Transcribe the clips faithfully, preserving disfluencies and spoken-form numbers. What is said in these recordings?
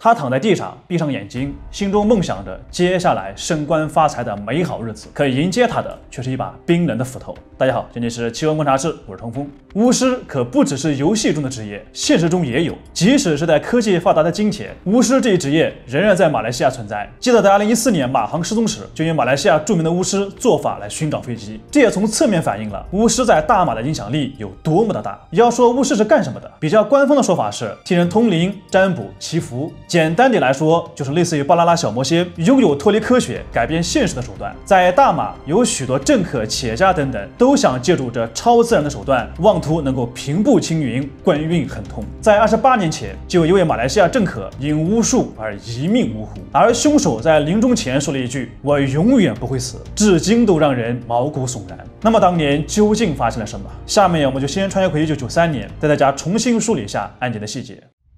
他躺在地上，闭上眼睛，心中梦想着接下来升官发财的美好日子。可迎接他的却是一把冰冷的斧头。大家好，这里是奇闻观察室，我是冲锋。巫师可不只是游戏中的职业，现实中也有。即使是在科技发达的今天，巫师这一职业仍然在马来西亚存在。记得在二零一四年马航失踪时，就用马来西亚著名的巫师做法来寻找飞机，这也从侧面反映了巫师在大马的影响力有多么的大。要说巫师是干什么的，比较官方的说法是替人通灵、占卜、祈福。简单点来说，就是类似于巴啦啦小魔仙，拥有脱离科学、改变现实的手段。在大马，有许多政客、企业家等等都想借助这超自然的手段，妄图能够平步青云、官运亨通。在二十八年前，就有一位马来西亚政客因巫术而一命呜呼，而凶手在临终前说了一句：“我永远不会死”，至今都让人毛骨悚然。那么当年究竟发生了什么？下面我们就先穿越回一九九三年，带大家重新梳理一下案件的细节。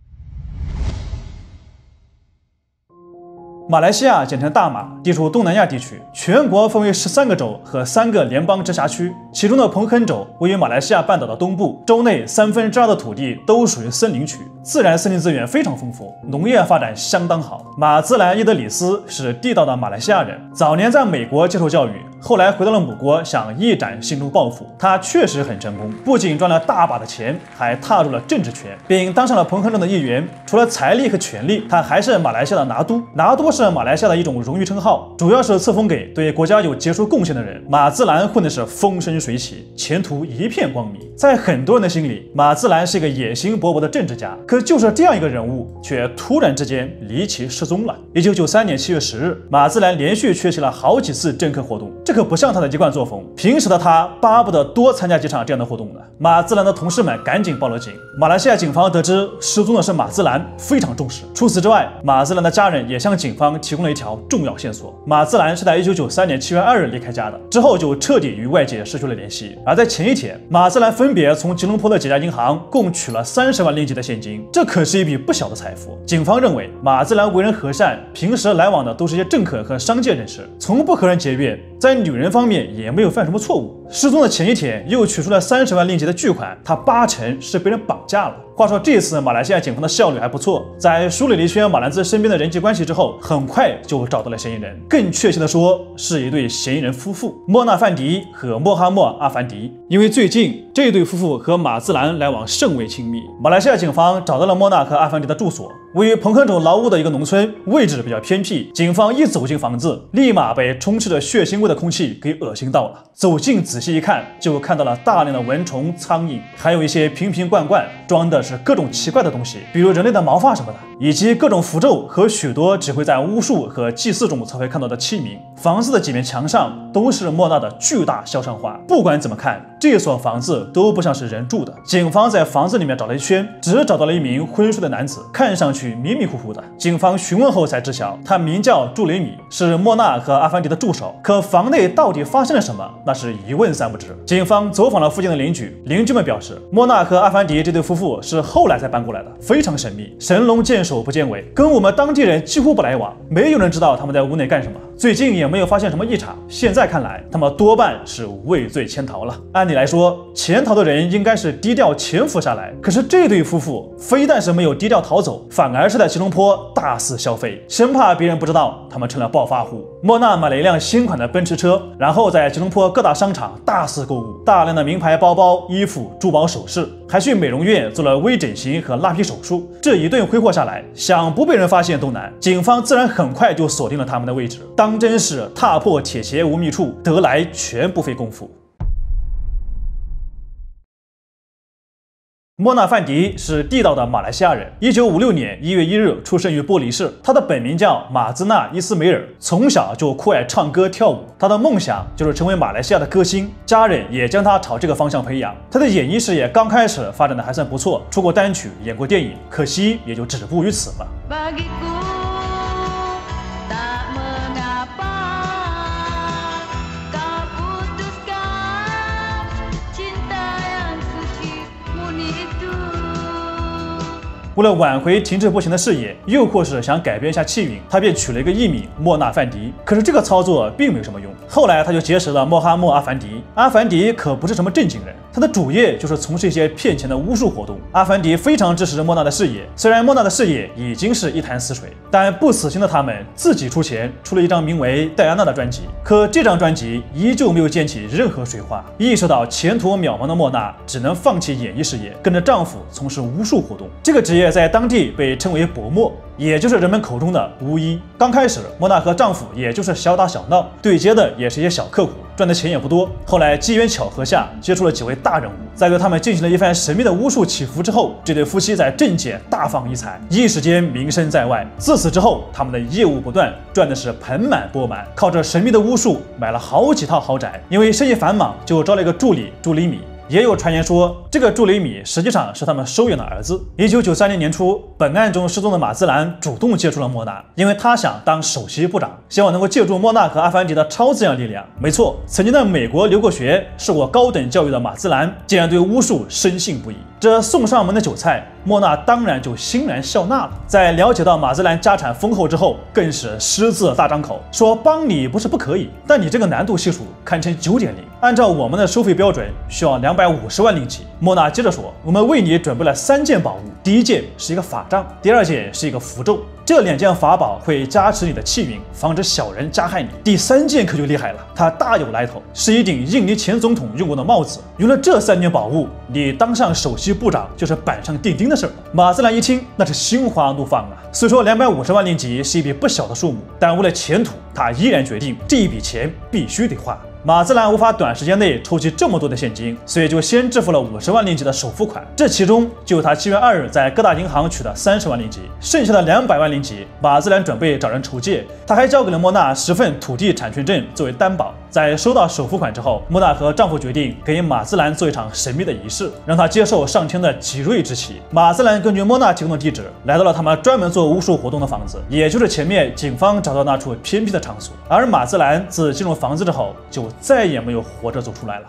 马来西亚简称大马，地处东南亚地区，全国分为十三个州和三个联邦直辖区。其中的彭亨州位于马来西亚半岛的东部，州内三分之二的土地都属于森林区，自然森林资源非常丰富，农业发展相当好。马兹兰·伊德里斯是地道的马来西亚人，早年在美国接受教育，后来回到了母国，想一展心中抱负。他确实很成功，不仅赚了大把的钱，还踏入了政治圈，并当上了彭亨州的议员。除了财力和权力，他还是马来西亚的拿督。拿督是马来西亚的一种荣誉称号，主要是册封给对国家有杰出贡献的人。马兹兰混的是风生水起，前途一片光明。在很多人的心里，马兹兰是一个野心勃勃的政治家。可就是这样一个人物，却突然之间离奇失踪了。一九九三年七月十日，马兹兰连续缺席了好几次政客活动，这可不像他的一贯作风。平时的他巴不得多参加几场这样的活动呢。马兹兰的同事们赶紧报了警。马来西亚警方得知失踪的是马兹兰，非常重视。除此之外，马兹兰的家人也向警方提供了一条重要线索：马兹兰是在一九九三年七月二日离开家的，之后就彻底与外界失去了联系。而在前一天，马兹兰分别从吉隆坡的几家银行共取了三十万令吉的现金，这可是一笔不小的财富。警方认为马兹兰为人和善，平时来往的都是一些政客和商界人士，从不和人结怨，在女人方面也没有犯什么错误。失踪的前一天又取出了三十万令吉的巨款，他八成是被人绑架了。话说这次马来西亚警方的效率还不错，在梳理了一圈马兰兹身边的人际关系之后，很快就找到了嫌疑人。更确切的说，是一对嫌疑人夫妇莫纳范迪和莫哈默阿凡迪。因为最近这对夫妇和马兹兰来往甚为亲密，马来西亚警方找到了莫纳和阿凡迪的住所，位于彭亨州劳乌的一个农村，位置比较偏僻。警方一走进房子，立马被充斥着血腥味的空气给恶心到了。走近仔细一看，就看到了大量的蚊虫、苍蝇，还有一些瓶瓶罐罐，装的是各种奇怪的东西，比如人类的毛发什么的，以及各种符咒和许多只会在巫术和祭祀中才会看到的器皿。房子的几面墙上都是莫纳的巨大肖像画，不管怎么看，这所房子都不像是人住的。警方在房子里面找了一圈，只找到了一名昏睡的男子，看上去迷迷糊糊的。警方询问后才知晓，他名叫朱雷米，是莫纳和阿凡迪的助手。可房内到底发生了什么，那是一问三不知。警方走访了附近的邻居，邻居们表示，莫纳和阿凡迪这对夫妇是后来才搬过来的，非常神秘，神龙见首不见尾，跟我们当地人几乎不来往，没有人知道他们在屋内干什么。最近也没有发现什么异常，现在看来，他们多半是畏罪潜逃了。按理来说，潜逃的人应该是低调潜伏下来，可是这对夫妇非但是没有低调逃走，反而是在吉隆坡大肆消费，生怕别人不知道他们成了暴发户。莫纳买了一辆新款的奔驰车，然后在吉隆坡各大商场大肆购物，大量的名牌包包、衣服、珠宝首饰，还去美容院做了微整形和拉皮手术。这一顿挥霍下来，想不被人发现都难。警方自然很快就锁定了他们的位置，当真是踏破铁鞋无觅处，得来全不费功夫。莫纳范迪是地道的马来西亚人，一九五六年一月一日出生于玻璃市。他的本名叫马兹纳伊斯梅尔，从小就酷爱唱歌跳舞。他的梦想就是成为马来西亚的歌星，家人也将他朝这个方向培养。他的演艺事业刚开始发展的还算不错，出过单曲，演过电影，可惜也就止步于此了。 为了挽回停滞不前的事业，又或是想改变一下气运，他便取了一个艺名莫纳范迪。可是这个操作并没有什么用。后来他就结识了穆哈默阿凡迪。阿凡迪可不是什么正经人，他的主业就是从事一些骗钱的巫术活动。阿凡迪非常支持莫纳的事业，虽然莫纳的事业已经是一潭死水，但不死心的他们自己出钱出了一张名为《戴安娜》的专辑。可这张专辑依旧没有溅起任何水花。意识到前途渺茫的莫娜只能放弃演艺事业，跟着丈夫从事巫术活动。这个职业在当地被称为薄墨，也就是人们口中的巫医。刚开始，莫娜和丈夫也就是小打小闹，对接的也是一些小客户，赚的钱也不多。后来机缘巧合下接触了几位大人物，在对他们进行了一番神秘的巫术祈福之后，这对夫妻在政界大放异彩，一时间名声在外。自此之后，他们的业务不断，赚的是盆满钵满，靠着神秘的巫术买了好几套豪宅。因为生意繁忙，就招了一个助理朱里米。也有传言说，这个朱雷米实际上是他们收养的儿子。一九九三年年初，本案中失踪的马兹兰主动接触了莫娜，因为他想当首席部长，希望能够借助莫娜和阿凡迪的超自然力量。没错，曾经在美国留过学、受过高等教育的马兹兰，竟然对巫术深信不疑。这送上门的韭菜，莫娜当然就欣然笑纳了。在了解到马兹兰家产丰厚之后，更是狮子大张口，说帮你不是不可以，但你这个难度系数堪称 九点零， 按照我们的收费标准，需要两百五十万令吉。莫娜接着说，我们为你准备了三件宝物，第一件是一个法杖，第二件是一个符咒，这两件法宝会加持你的气运，防止小人加害你。第三件可就厉害了，它大有来头，是一顶印尼前总统用过的帽子。有了这三件宝物，你当上首席部长就是板上钉钉的事儿了。马兹兰一听，那是心花怒放啊！虽说两百五十万令吉是一笔不小的数目，但为了前途，他依然决定这一笔钱必须得花。马兹兰无法短时间内筹集这么多的现金，所以就先支付了五十万令吉的首付款，这其中就有他七月二日在各大银行取的三十万令吉，剩下的两百万令吉，马兹兰准备找人筹借。他还交给了莫娜十份土地产权证作为担保。在收到首付款之后，莫娜和丈夫决定给马兹兰做一场神秘的仪式，让他接受上天的吉瑞之气。马兹兰根据莫娜提供的地址，来到了他们专门做巫术活动的房子，也就是前面警方找到那处偏僻的场所。而马兹兰自进入房子之后，就再也没有活着走出来了。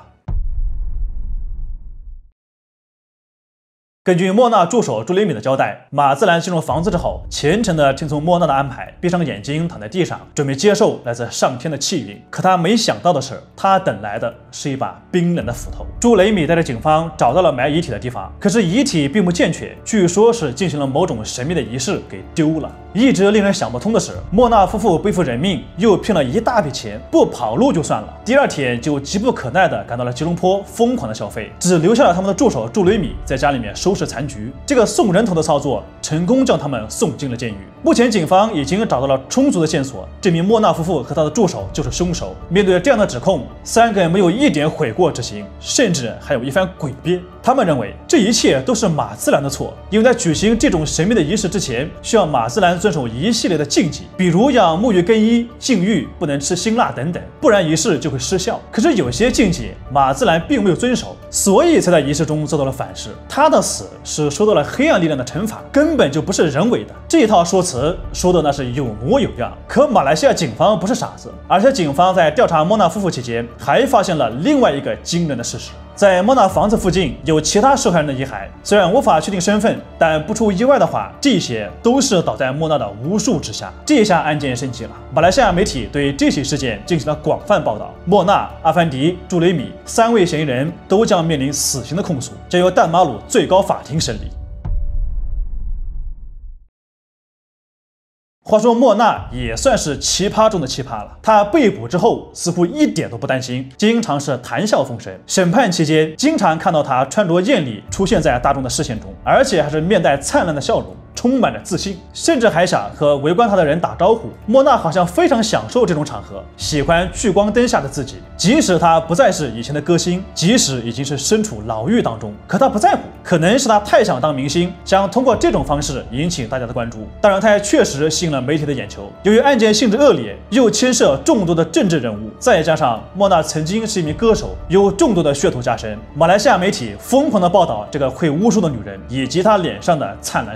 根据莫娜助手朱雷米的交代，马兹兰进入房子之后，虔诚地听从莫娜的安排，闭上眼睛躺在地上，准备接受来自上天的气运。可他没想到的是，他等来的是一把冰冷的斧头。朱雷米带着警方找到了埋遗体的地方，可是遗体并不健全，据说是进行了某种神秘的仪式给丢了。一直令人想不通的是，莫娜夫妇背负人命，又骗了一大笔钱，不跑路就算了，第二天就急不可耐地赶到了吉隆坡，疯狂的消费，只留下了他们的助手朱雷米在家里面收拾残局。这个送人头的操作成功将他们送进了监狱。目前警方已经找到了充足的线索，证明莫娜夫妇和他的助手就是凶手。面对这样的指控，三个人没有一点悔过之心，甚至还有一番诡辩。他们认为这一切都是马兹兰的错，因为在举行这种神秘的仪式之前，需要马兹兰遵守一系列的禁忌，比如要沐浴更衣、禁欲、不能吃辛辣等等，不然仪式就会失效。可是有些禁忌马兹兰并没有遵守，所以才在仪式中遭到了反噬。他的死是受到了黑暗力量的惩罚，根本就不是人为的。这一套说辞说的那是有模有样。可马来西亚警方不是傻子，而且警方在调查莫娜夫妇期间，还发现了另外一个惊人的事实。在莫娜房子附近有其他受害人的遗骸，虽然无法确定身份，但不出意外的话，这些都是倒在莫娜的巫术之下。这下案件升级了，马来西亚媒体对这起事件进行了广泛报道。莫娜、阿凡迪、朱雷米三位嫌疑人都将面临死刑的控诉，将由淡马鲁最高法庭审理。话说莫娜也算是奇葩中的奇葩了，她被捕之后似乎一点都不担心，经常是谈笑风生。审判期间，经常看到她穿着艳丽出现在大众的视线中，而且还是面带灿烂的笑容，充满着自信，甚至还想和围观她的人打招呼。莫娜好像非常享受这种场合，喜欢聚光灯下的自己。即使她不再是以前的歌星，即使已经是身处牢狱当中，可她不在乎。可能是她太想当明星，想通过这种方式引起大家的关注。当然，她也确实吸引了媒体的眼球。由于案件性质恶劣，又牵涉众多的政治人物，再加上莫娜曾经是一名歌手，有众多的噱头加深，马来西亚媒体疯狂的报道这个会巫术的女人以及她脸上的灿烂笑容。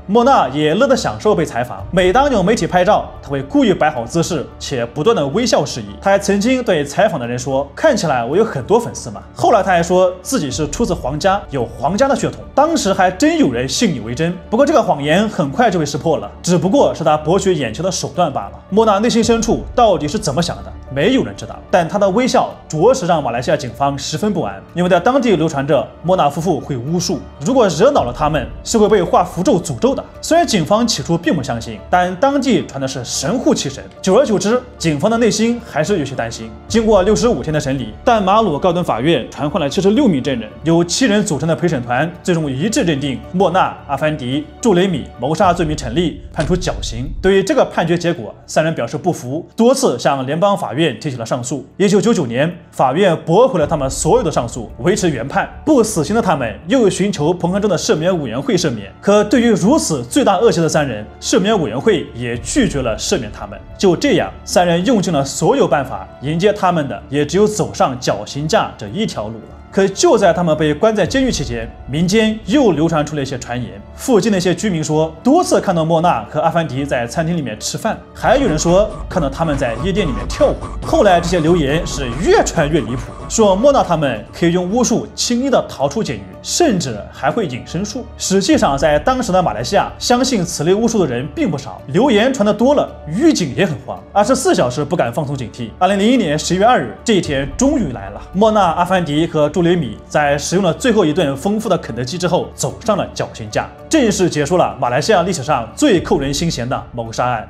莫娜也乐得享受被采访。每当有媒体拍照，他会故意摆好姿势，且不断的微笑示意。他还曾经对采访的人说：“看起来我有很多粉丝嘛。”后来他还说自己是出自皇家，有皇家的血统。当时还真有人信以为真。不过这个谎言很快就被识破了，只不过是他博取眼球的手段罢了。莫娜内心深处到底是怎么想的，没有人知道。但他的微笑着实让马来西亚警方十分不安，因为在当地流传着莫娜夫妇会巫术，如果惹恼了他们，是会被画符咒诅咒的。虽然警方起初并不相信，但当地传的是神乎其神，久而久之，警方的内心还是有些担心。经过六十五天的审理，但马鲁高等法院传唤了七十六名证人，由七人组成的陪审团最终一致认定莫娜、阿凡迪、祝雷米谋杀罪名成立，判处绞刑。对于这个判决结果，三人表示不服，多次向联邦法院提起了上诉。一九九九年，法院驳回了他们所有的上诉，维持原判。不死刑的他们又寻求彭亨州的赦免委员会赦免，可对于如此罪大恶极的三人，赦免委员会也拒绝了赦免他们。就这样，三人用尽了所有办法，迎接他们的也只有走上绞刑架这一条路了。可就在他们被关在监狱期间，民间又流传出了一些传言。附近的一些居民说，多次看到莫娜和阿凡迪在餐厅里面吃饭，还有人说看到他们在夜店里面跳舞。后来这些流言是越传越离谱，说莫娜他们可以用巫术轻易的逃出监狱，甚至还会隐身术。实际上，在当时的马来西亚，相信此类巫术的人并不少，流言传得多了，狱警也很慌，二十四小时不敢放松警惕。二零零一年十一月二日，这一天终于来了，莫娜、阿凡迪和祝雷米在食用了最后一顿丰富的肯德基之后，走上了绞刑架，正式结束了马来西亚历史上最扣人心弦的谋杀案。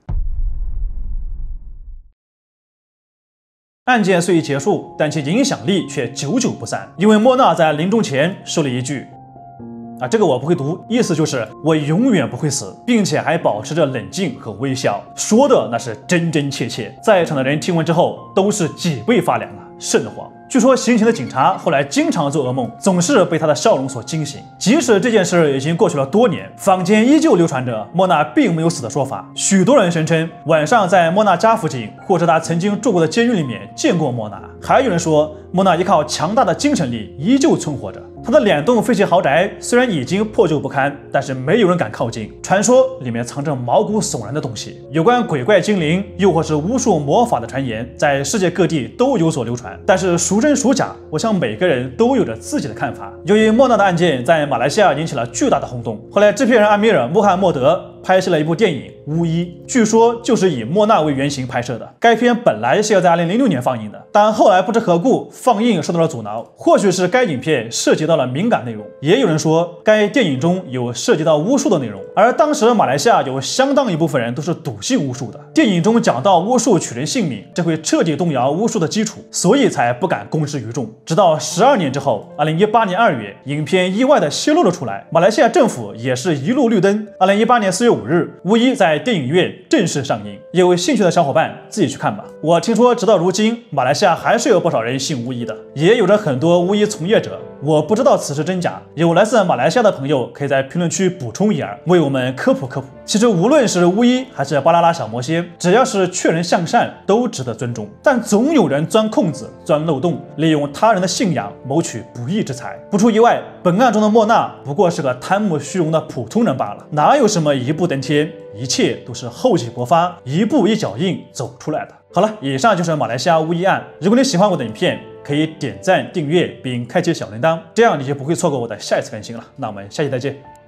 案件虽已结束，但其影响力却久久不散，因为莫娜在临终前说了一句啊，这个我不会读，意思就是我永远不会死，并且还保持着冷静和微笑，说的那是真真切切。在场的人听闻之后都是脊背发凉啊，瘆得慌。据说行刑的警察后来经常做噩梦，总是被他的笑容所惊醒。即使这件事已经过去了多年，坊间依旧流传着莫娜并没有死的说法。许多人声称晚上在莫娜家附近或者他曾经住过的监狱里面见过莫娜，还有人说莫娜依靠强大的精神力依旧存活着。他的两栋废弃豪宅虽然已经破旧不堪，但是没有人敢靠近。传说里面藏着毛骨悚然的东西，有关鬼怪精灵又或是巫术魔法的传言在世界各地都有所流传，但是孰真孰假，我想每个人都有着自己的看法。由于莫娜的案件在马来西亚引起了巨大的轰动，后来制片人阿米尔·穆罕默德拍摄了一部电影《巫医》，据说就是以莫娜为原型拍摄的。该片本来是要在二零零六年放映的，但后来不知何故放映受到了阻挠，或许是该影片涉及到了敏感内容，也有人说该电影中有涉及到巫术的内容，而当时马来西亚有相当一部分人都是笃信巫术的。电影中讲到巫术取人性命，这会彻底动摇巫术的基础，所以才不敢公之于众。直到十二年之后，二零一八年二月，影片意外的泄露了出来，马来西亚政府也是一路绿灯。二零一八年四月五日，巫医在电影院正式上映，有兴趣的小伙伴自己去看吧。我听说直到如今，马来西亚还是有不少人信巫医的，也有着很多巫医从业者。我不知道此事真假，有来自马来西亚的朋友可以在评论区补充一二，为我们科普科普。其实无论是巫医还是巴啦啦小魔仙，只要是劝人向善，都值得尊重。但总有人钻空子、钻漏洞，利用他人的信仰谋取不义之财。不出意外，本案中的莫娜不过是个贪慕虚荣的普通人罢了，哪有什么一步登天？一切都是厚积薄发，一步一脚印走出来的。好了，以上就是马来西亚巫医案。如果你喜欢我的影片，可以点赞、订阅并开启小铃铛，这样你就不会错过我的下一次更新了。那我们下期再见。